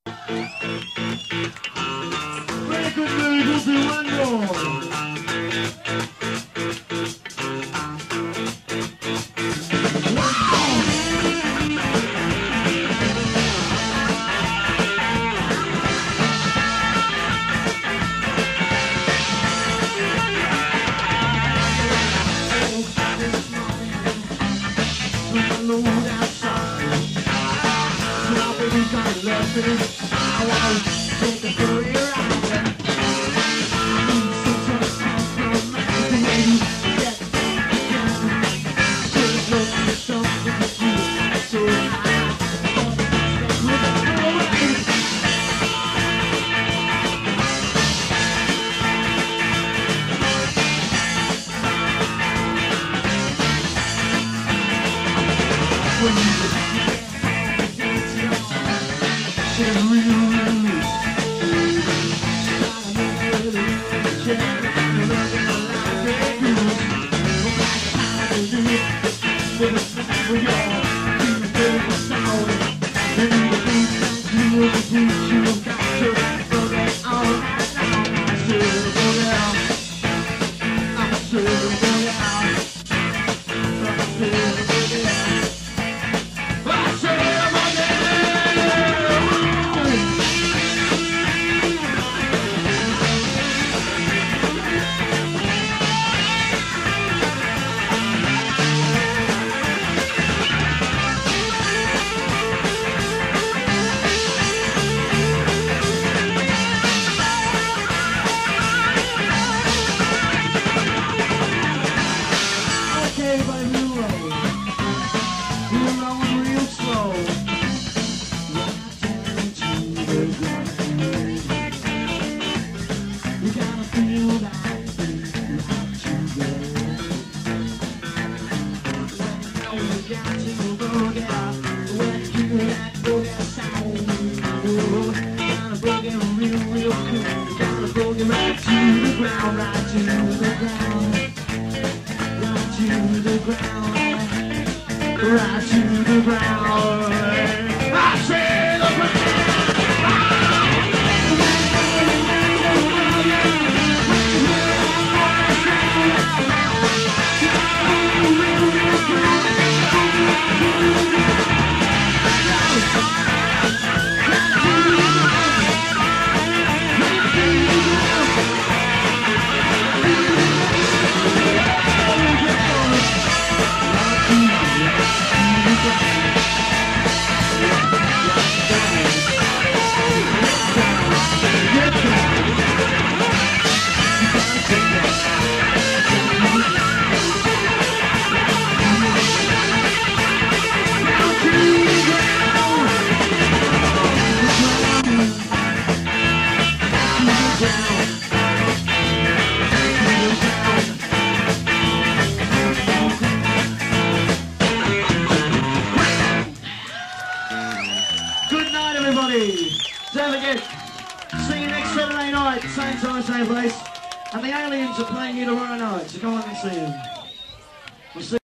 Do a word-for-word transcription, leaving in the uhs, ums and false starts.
Very good mood, we'll do one more. I want to take a career out and some sort of compromise, maybe get should look for something to do. So I when you right to the ground. I say the ground. Don't forget, see you next Saturday night, same time, same place. And the Aliens are playing you tomorrow night, so go on and see them. We'll see